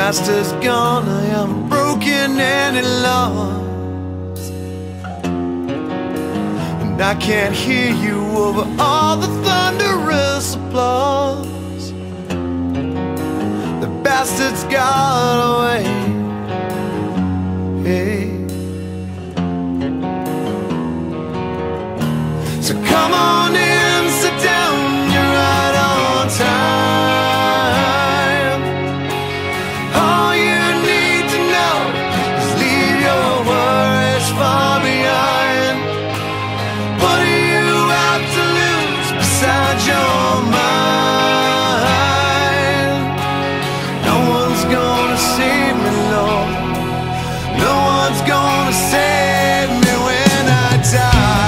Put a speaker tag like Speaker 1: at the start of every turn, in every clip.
Speaker 1: past is gone, I am broken and lost, and I can't hear you over all the thunderous applause. The bastards got away. Hey. So come on in, sit down, you're right on time. All you need to know is leave your worries far behind. What do you have to lose besides your mind? No one's gonna save me, Lord. No one's gonna save me when I die.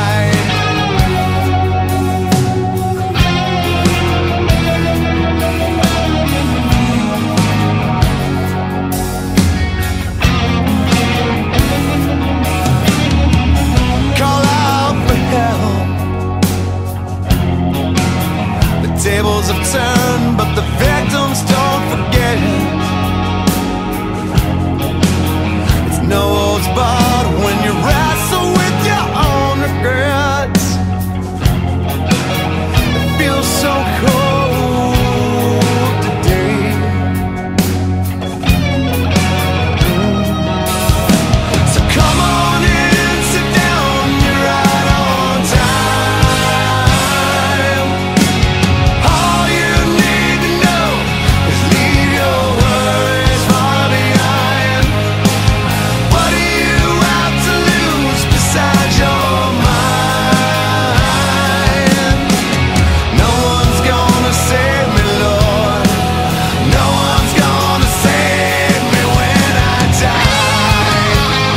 Speaker 1: Tables have turned, but the victims don't forget. It's no holds barred when you wrestle with your own regrets. It feels so cold today. So come on in, sit down, you're right on time. All you need to know is leave your worries far behind. What do you have to lose besides your mind? No one's gonna save me, Lord. No one's gonna save me when I die.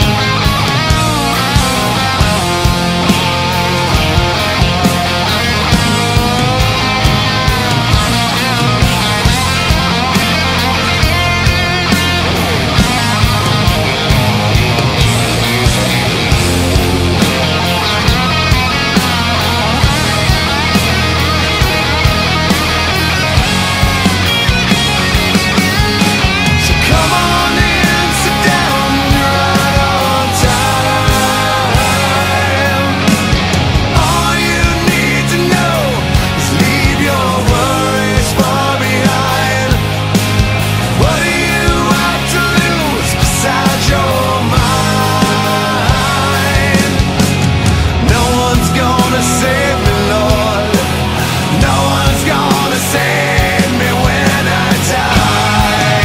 Speaker 1: So come on in, sit down, you're right on time. All you need to know is leave your worries far behind. What do you have to lose besides your mind? No one's gonna save me, Lord. No one's gonna save me when I die.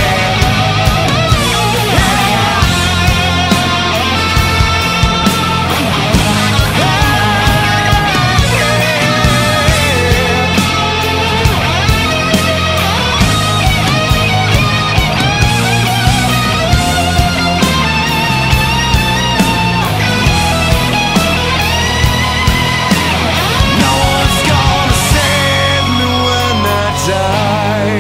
Speaker 1: No one's gonna save me when I die.